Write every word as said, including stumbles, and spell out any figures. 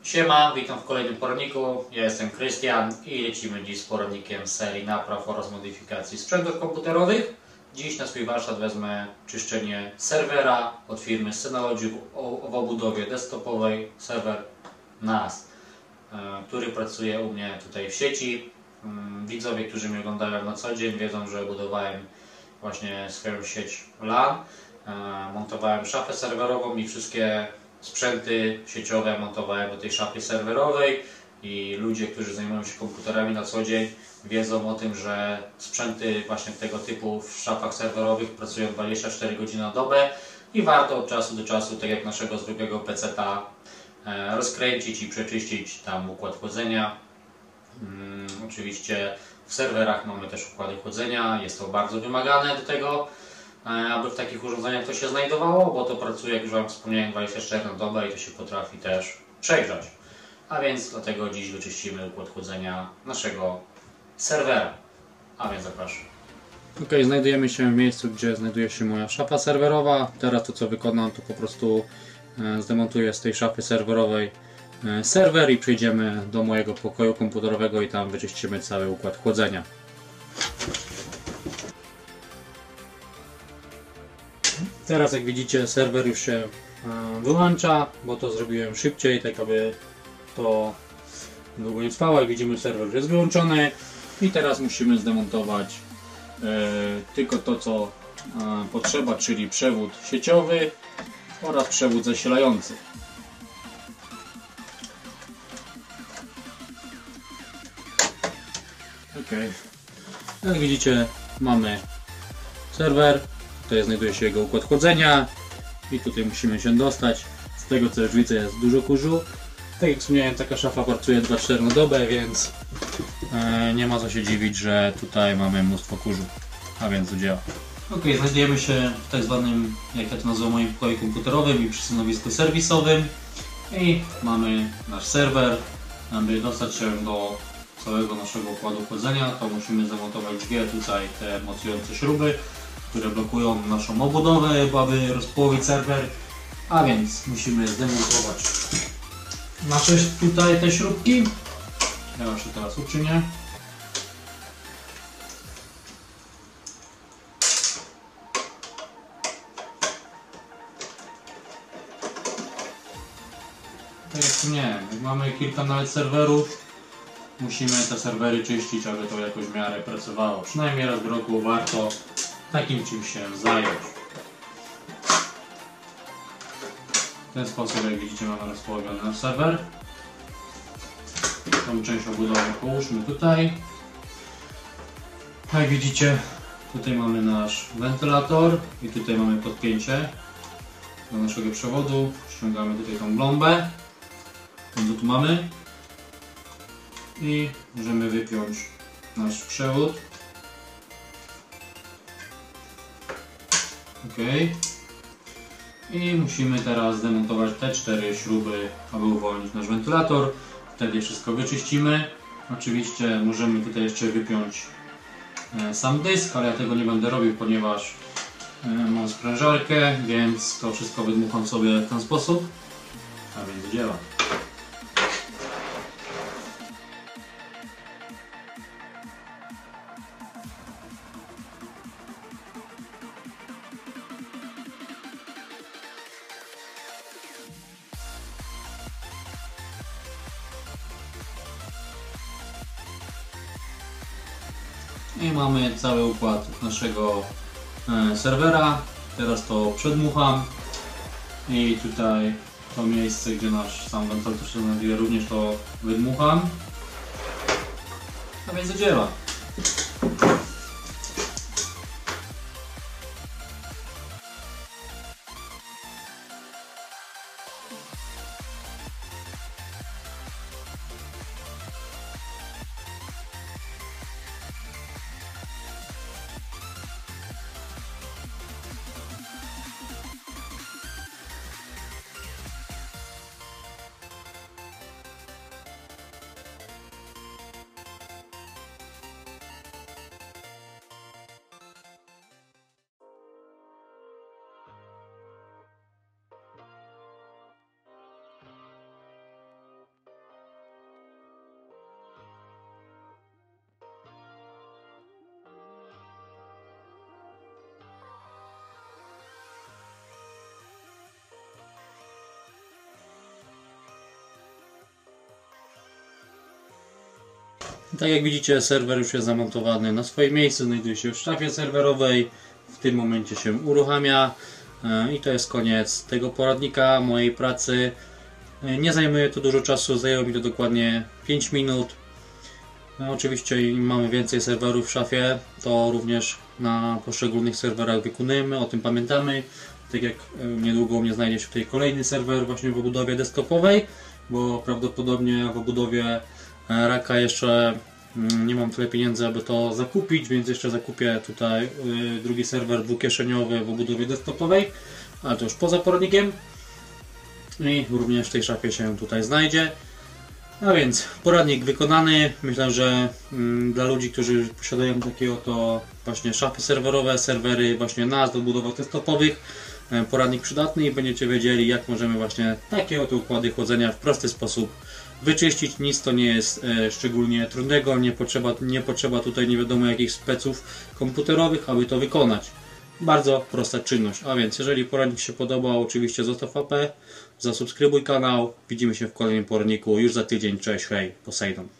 Siema, witam w kolejnym poradniku. Ja jestem Krystian i lecimy dziś z poradnikiem z serii napraw oraz modyfikacji sprzętów komputerowych. Dziś na swój warsztat wezmę czyszczenie serwera od firmy Synology w obudowie desktopowej, serwer N A S, który pracuje u mnie tutaj w sieci. Widzowie, którzy mnie oglądają na co dzień, wiedzą, że budowałem właśnie swoją sieć LAN. Montowałem szafę serwerową i wszystkie sprzęty sieciowe montowałem do tej szafy serwerowej i ludzie, którzy zajmują się komputerami na co dzień, wiedzą o tym, że sprzęty właśnie tego typu w szafach serwerowych pracują dwadzieścia cztery godziny na dobę i warto od czasu do czasu, tak jak naszego zwykłego peceta, rozkręcić i przeczyścić tam układ chłodzenia. Hmm, oczywiście w serwerach mamy też układy chłodzenia, jest to bardzo wymagane do tego, aby w takich urządzeniach to się znajdowało, bo to pracuje, jak już Wam wspomniałem, dwadzieścia cztery na dobę i to się potrafi też przegrzać. A więc dlatego dziś wyczyścimy układ chłodzenia naszego serwera. A więc zapraszam. Ok, znajdujemy się w miejscu, gdzie znajduje się moja szafa serwerowa. Teraz to, co wykonam, to po prostu zdemontuję z tej szafy serwerowej serwer i przejdziemy do mojego pokoju komputerowego i tam wyczyścimy cały układ chłodzenia. Teraz, jak widzicie, serwer już się wyłącza, bo to zrobiłem szybciej, tak aby to długo nie trwało. Jak widzimy, serwer już jest wyłączony i teraz musimy zdemontować e, tylko to, co e, potrzeba, czyli przewód sieciowy oraz przewód zasilający. Ok, jak widzicie, mamy serwer. Tutaj znajduje się jego układ chłodzenia i tutaj musimy się dostać. Z tego, co już widzę, jest dużo kurzu. Tak jak wspomniałem, taka szafa pracuje dwadzieścia cztery na dobę, więc e, nie ma co się dziwić, że tutaj mamy mnóstwo kurzu. A więc do dzieła. Ok, znajdujemy się w tak zwanym, jak ja to nazywam, moim pokoju komputerowym i przy stanowisku serwisowym. I mamy nasz serwer. Aby dostać się do całego naszego układu chłodzenia, to musimy zamontować dwie tutaj te mocujące śruby, które blokują naszą obudowę, aby rozpołowić serwer. A więc musimy zdemontować nasze tutaj te śrubki. Ja już to teraz uczynię. Tak jak wspomniałem, jak mamy kilka nawet serwerów, musimy te serwery czyścić, aby to jakoś w miarę pracowało. Przynajmniej raz w roku warto takim czymś się zająć. W ten sposób, jak widzicie, mamy rozpołowiony nasz serwer. Tą część obudowy połóżmy tutaj. Jak widzicie, tutaj mamy nasz wentylator i tutaj mamy podpięcie do naszego przewodu. Ściągamy tutaj tą blombę, którą tu mamy i możemy wypiąć nasz przewód. Ok. I musimy teraz zdemontować te cztery śruby, aby uwolnić nasz wentylator. Wtedy wszystko wyczyścimy. Oczywiście możemy tutaj jeszcze wypiąć sam dysk, ale ja tego nie będę robił, ponieważ mam sprężarkę, więc to wszystko wydmucham sobie w ten sposób. A więc działa. I mamy cały układ naszego e, serwera. Teraz to przedmucham i tutaj to miejsce, gdzie nasz sam wentylator się znajduje, również to wydmucham. A więc zadziała. Tak jak widzicie, serwer już jest zamontowany na swoje miejsce, znajduje się w szafie serwerowej, w tym momencie się uruchamia i to jest koniec tego poradnika, mojej pracy. Nie zajmuje to dużo czasu, zajęło mi to dokładnie pięć minut. No, oczywiście im mamy więcej serwerów w szafie, to również na poszczególnych serwerach wykonujemy, o tym pamiętamy. Tak jak niedługo u mnie znajdzie się tutaj kolejny serwer właśnie w obudowie desktopowej, bo prawdopodobnie w obudowie Raka jeszcze nie mam tyle pieniędzy, aby to zakupić, więc jeszcze zakupię tutaj drugi serwer dwukieszeniowy w obudowie desktopowej, ale to już poza poradnikiem i również w tej szafie się tutaj znajdzie. A więc poradnik wykonany. Myślę, że mm, dla ludzi, którzy posiadają takie oto właśnie szafy serwerowe, serwery właśnie na do budowach desktopowych, poradnik przydatny i będziecie wiedzieli, jak możemy właśnie takie oto układy chłodzenia w prosty sposób wyczyścić. Nic to nie jest e, szczególnie trudnego, nie potrzeba, nie potrzeba tutaj nie wiadomo jakich speców komputerowych, aby to wykonać. Bardzo prosta czynność. A więc jeżeli poradnik się podobał, oczywiście zostaw łapę, zasubskrybuj kanał. Widzimy się w kolejnym poradniku już za tydzień. Cześć, hej, Poseidon.